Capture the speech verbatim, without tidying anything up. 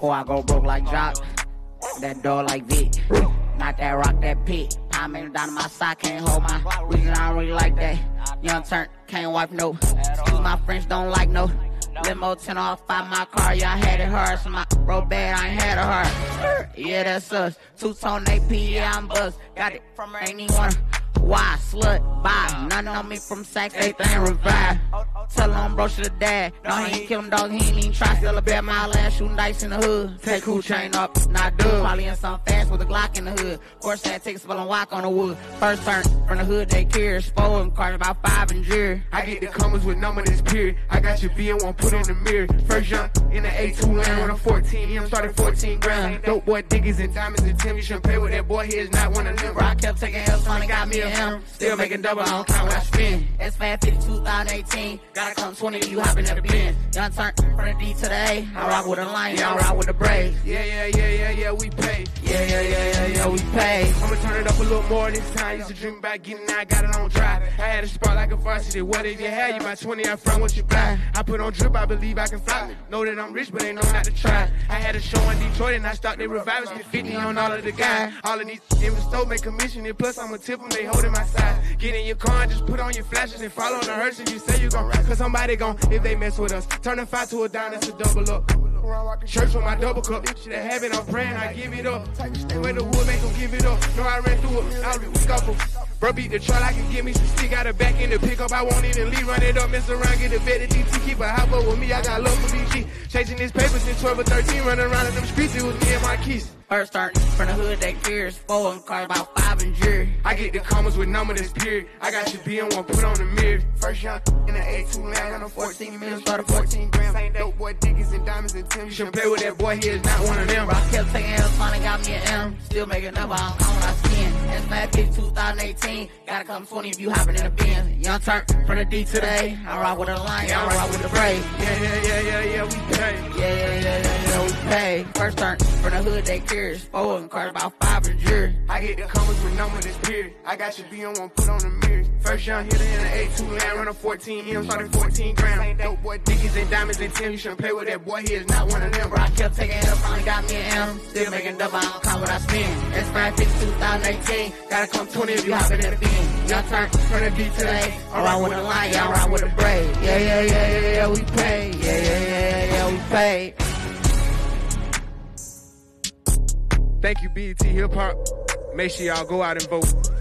before I go broke like Jock. That door like Vic. Not that rock, that pit. Pine man down to my side, can't hold my reason I don't really like that. Young turn, can't wipe no. Excuse my French, don't like no. Limo ten off five my car, yeah, I had it hard. So my road bad, I ain't had it hard. Yeah, that's us. Two tone A P, yeah, I'm buzzed. Got it from her, ain't even wanna. Why? Slut, bye. Nothing on me from Saks, everything revive. Tell him bro shoulda died. No, he ain't kill him, dog, he ain't even try. Still a bad mile ass, shooting dice in the hood. Take who chain up, not dub. Probably in some fast with a Glock in the hood. Course that takes a spell and walk on the wood. First turn from the hood, they care. Spoiled, cars about five and jury. I get the commas with number this period. I got your V and one put in the mirror. First young in the A two lane on a fourteen. M started fourteen grand. Dope boy diggers and diamonds and Tim. You shouldn't play with that boy, he is not one of them. Bro, I kept taking L's, finally got me a M. Still making double, I don't count what I spend. S five fifty two thousand eighteen. Gotta come twenty, you hopping at the Benz. Young turn from the D to the A. I rock with a lion, I rock with the Braves. Yeah, yeah, yeah, yeah, yeah, we pay. Yeah, yeah, yeah, yeah, yeah, we pay. I'ma turn it up a little more this time. Used to dream about getting out, got it on drive. I had a spot like a varsity. What if you had you by twenty up front, what you buy? I put on drip, I believe I can fly. Know that I'm rich, but they know not to try. I had a show in Detroit and I stopped they revivers. Spent fifty on all of the guys. All of these in the store make commission and plus I'ma tip them, they holding my side. Get in your car and just put on your flashes and follow the hearse if you say you gon' ride. Cause somebody gon' if they mess with us. Turn a five to a dime, that's a double up. Church with my double cup. Shit, I have it, I'm praying, I give it up. When the wood make them give it up. No, I ran through it, I was scuffle. Bro, beat the truck, I can give me some stick out of back in the pickup. I won't even leave, run it up, mess around, get a vet at D T. Keep a hop up with me, I got love for B G. Chasing his papers since twelve or thirteen, running around in them streets, it was me and my keys. First start from the hood, they fears. Four and cars about five and jury. I get the commas with number this period. I got your B and one put on the mirror. First young in the A two land on a fourteen million, started fourteen grams. Same dope boy diggers and diamonds and Tim. You shouldn't play with that boy, he is not one of them. Bro, I kept taking L's, finally got me an M. Still making up, I don't count when I spin. S five fifty two thousand eighteen. Gotta come twenty if you hopping in the Benz. Young turn from the D to the A. I rock with a lion, I rock with the Braves. Yeah, yeah, yeah, yeah, yeah, we pay. Yeah, yeah, yeah, yeah, yeah, we pay. First turn from the hood, they curious. Four and cars about five and jury. I get the commas with number this period. I got your B and one put on the mirror. First young hitter in the A two land, run a fourteen M, started fourteen grams. Dope boy diggers and diamonds and Tim. You shouldn't play with that boy, he is not one of them. Bro, I kept taking L's, finally got me an M. Still making double, I don't count what I spend. S five fifty two thousand eighteen. Gotta come twenty if you hopping in the Benz. Young turn from the D to the A. I rock with the lion, I rock with the Braves. Yeah, yeah, yeah, yeah, yeah, we pay. Yeah, yeah, yeah, yeah, yeah, we pay. Thank you, B E T Hip Hop. Make sure y'all go out and vote.